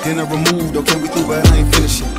then I removed. Okay, we through, but I ain't finishing.